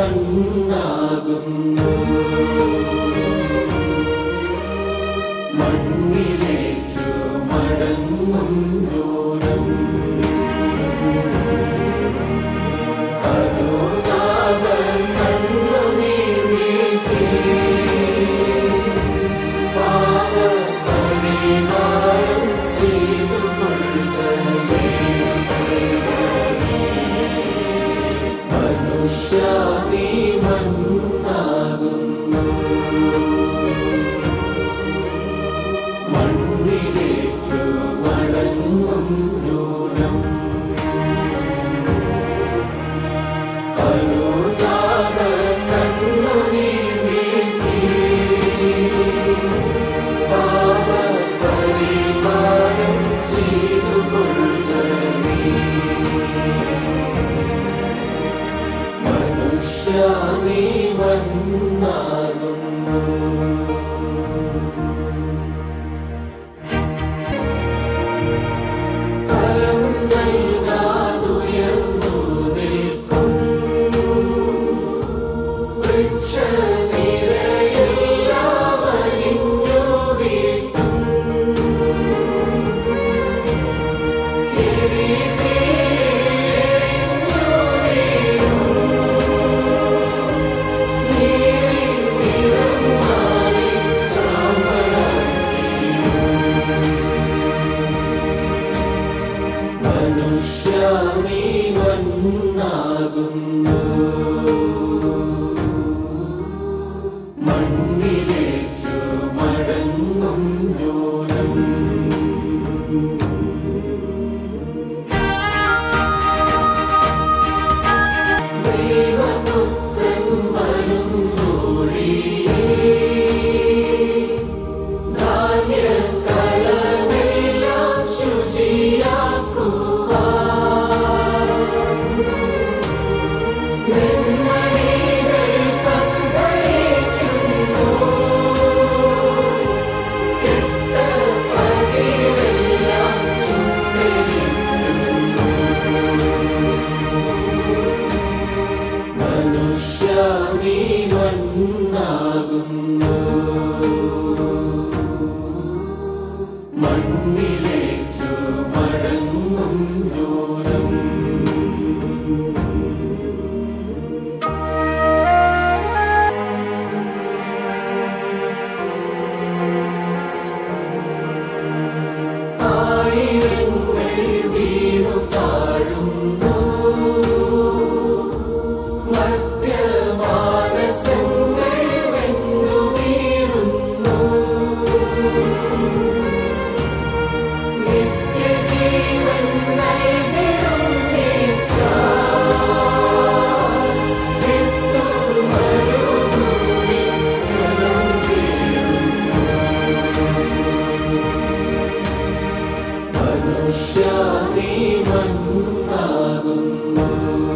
മണ്ണാകുന്നു മണ്ണിലേക്കു മടങ്ങും ദൂരം അനുതാപം കണ്ണുനീർ വീഴ്ത്തി പാപപരിഹാരം ചെയ്തുകൊള്ളുക മനുഷ്യ നീ മണ്ണാകുന്നു മണ്ണിലേക്കു മടങ്ങും നൂനം അനുതാപ കണ്ണുനീർ വീഴ്ത്തി പാപപരിഹാരം ചെയ്തുകൊള്ളുക മനുഷ്യ നീ മണ്ണാകുന്നു ഫലം നൽകാതുയർന്നു നിൽക്കും വൃക്ഷനിരയെല്ലാം അരിഞ്ഞു വീഴ്ത്തും മനുഷ്യ നീ മണ്ണാകുന്നു മണ്ണിലേക്കു മടങ്ങും നൂനം ദൈവപുത്രൻ വരുന്നൊഴിയേ ധാന്യക്കളമെല്ലാം ശുചിയാക്കുവാൻ നെന്മണികൾ സംഭരിക്കുന്നു കെട്ട പതിരെല്ലാം ചുട്ടരിക്കുന്നു മനുഷ്യ നീ മണ്ണാകുന്നു മണ്ണിലേക്കു മടങ്ങും ദൂരം ആയിരങ്ങൾ വീണു താഴുന്നു മധ്യമാനസങ്ങൾ വെന്തുനീറുന്നു നിത്യജീവൻ നൽകിടും നീച്ചാൽ വിട്ടു മരുഭൂമി ജലം വീഴുന്നു മനുഷ്യ നീ മണ്ണാകുന്നു